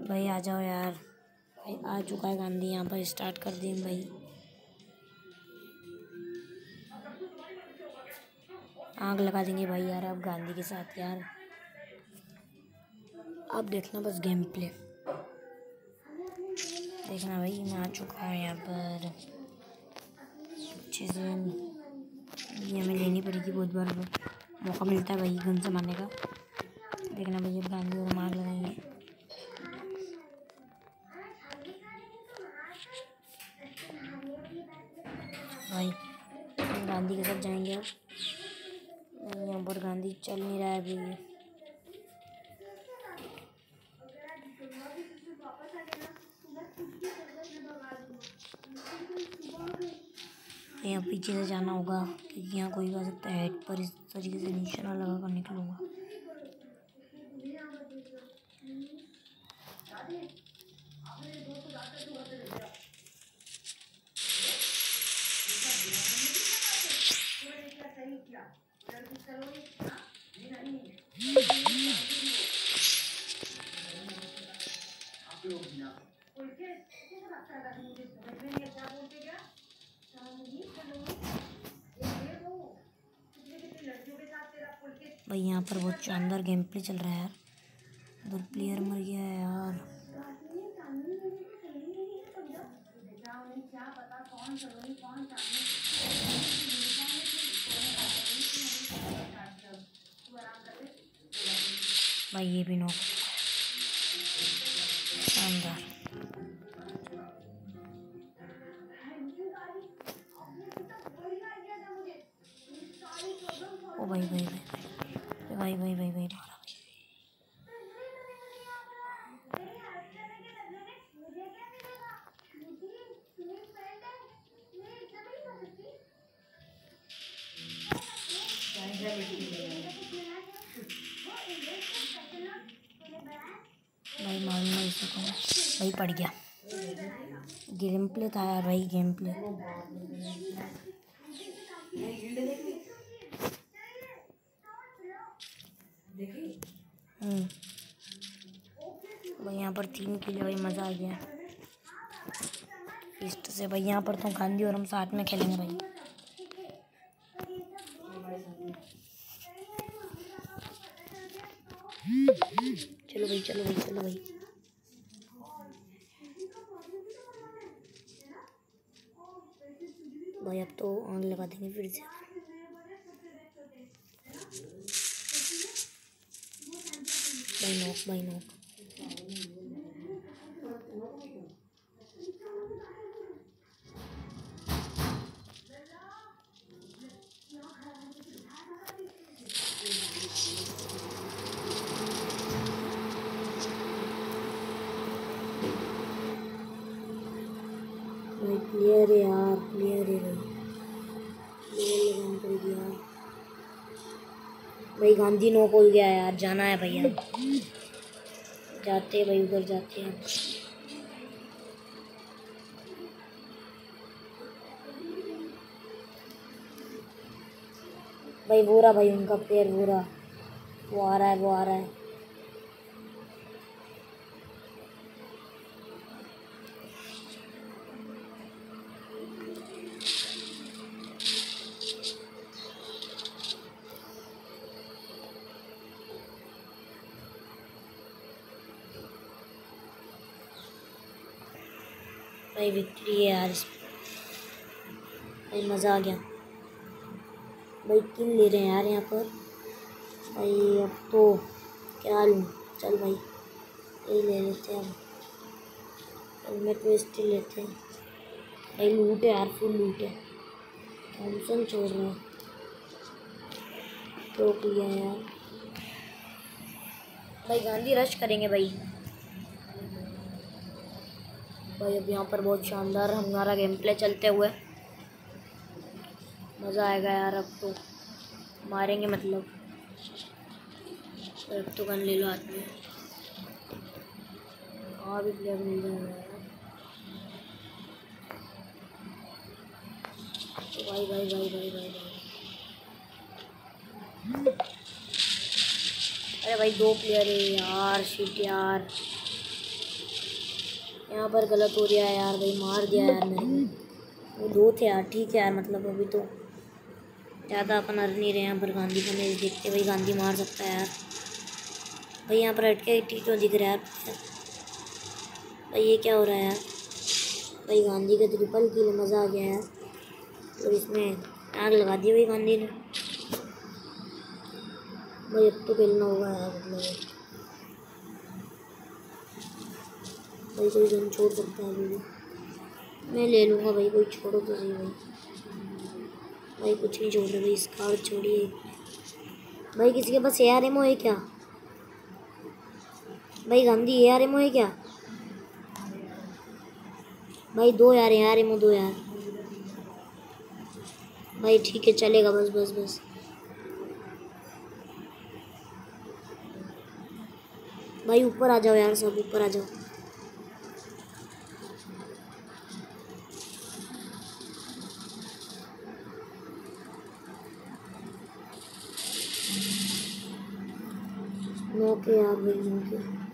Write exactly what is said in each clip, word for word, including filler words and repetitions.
भाई आ जाओ यार। भाई आ चुका है गांधी, यहाँ पर स्टार्ट कर दें भाई। आग लगा देंगे भाई यार अब गांधी के साथ यार। अब देखना बस गेम प्ले देखना भाई। मैं आ चुका हूँ यहाँ पर अच्छे से। ये हमें लेनी पड़ेगी, बहुत बार मौका मिलता है भाई गन से मारने का। देखना भाई अब गांधी और आग लगाएंगे। भाई हम गांधी के साथ जाएंगे अब। यहाँ पर गांधी चल नहीं रहा है अभी। यहाँ पीछे से जाना होगा क्योंकि यहाँ कोई आ सकता है। हेड पर इस तरीके से निशाना लगा कर निकलूंगा। भाई यहाँ पर बहुत शानदार गेम प्ले चल रहा है यार। दो प्लेयर मर गया है यार। भाई ये भी नॉक शानदार। ओ भाई भाई भाई भाई भाई भाई भाई मारा भाई मार नहीं सका भाई, पड़ गया। गेम प्ले था यार भाई, गेम प्ले। हम्म भाई यहाँ पर तीन किलो भाई, मज़ा आ गया फिस्ट से भाई। यहाँ पर तो गांधी और हम साथ में खेलेंगे भाई। चलो भाई चलो भाई चलो भाई। भाई अब तो आग लगा देंगे फिर से। भाई नॉक भाई नॉक। भाई प्लेयर है यार, प्लेयर है भाई, प्लेयर लगाना पड़ेगी यार। भाई गांधी नॉक हो गया यार, जाना है भैया। जाते हैं भाई, उधर जाते हैं। भाई वो रहा भाई उनका प्लेयर, वो रहा, वो आ रहा है वो आ रहा है। भाई विक्ट्री है यार इसमें। भाई मज़ा आ गया भाई, किल ले रहे हैं यार यहाँ पर भाई। अब तो क्या लूँ, चल भाई यही ले लेते हैं। अब हेलमेट वेस्ट ही लेते हैं भाई। लूट है यार, फुल लूट है। थॉमसन छोड़ रहा है, रोक लिया है यार। भाई गांधी रश करेंगे भाई। भाई अब यहाँ पर बहुत शानदार हमारा गेम प्ले चलते हुए, मज़ा आएगा यार। अब तो मारेंगे मतलब। अब तो गन ले लो हाथ में। और भी प्लेयर मिल जाएगा यार। तो भाई भाई भाई भाई भाई भाई अरे भाई दो प्लेयर है यार, शिट यार। यहाँ पर गलत हो गया यार भाई, मार दिया यार मेरे को। वो दो थे यार, ठीक है यार, मतलब अभी तो ज़्यादा अपन हर नहीं रहे हैं। यहाँ पर गांधी का मैच देखते भाई, गांधी मार सकता है यार भाई। यहाँ पर अटके टी क्यों दिख रहा है यार भाई, ये क्या हो रहा है यार भाई। गांधी का ट्रिपल किल, मज़ा आ गया यार। और इसमें आग लगा दी भाई गांधी ने भाई। अब तो खेलना होगा यार, मतलब भाई कोई गन छोड़ सकता है अभी, मैं ले लूँगा भाई। कोई छोड़ो तो सही भाई। भाई कुछ नहीं छोड़ रहे भाई, स्कार छोड़िए भाई। किसी के पास ए आर एमओ है क्या भाई? गांधी ए आर एमओ है क्या भाई? दो यार ए आर एमओ, दो यार भाई। ठीक है चलेगा, बस बस बस भाई। ऊपर आ जाओ यार, सब ऊपर आ जाओ। नोके यार भाई, नोके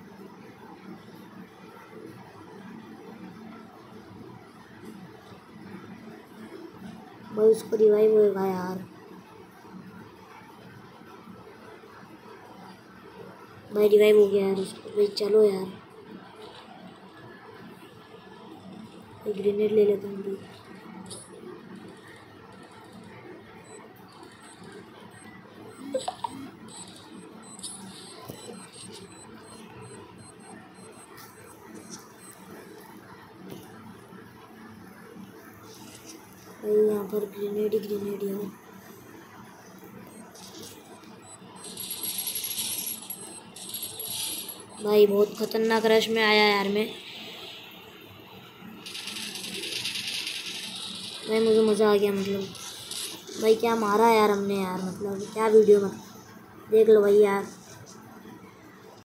भाई। उसको रिवाइव होएगा यार भाई, रिवाइव हो गया यार उसको भाई। चलो यार भाई, ग्रेनेड ले लेता हूँ भाई। भाई यहाँ पर ग्रेनेड ही ग्रेनेड यार। भाई बहुत खतरनाक रश में आया यार मैं भाई। मुझे मज़ा आ गया, मतलब भाई क्या मारा यार हमने यार, मतलब क्या वीडियो, मतलब देख लो भाई यार।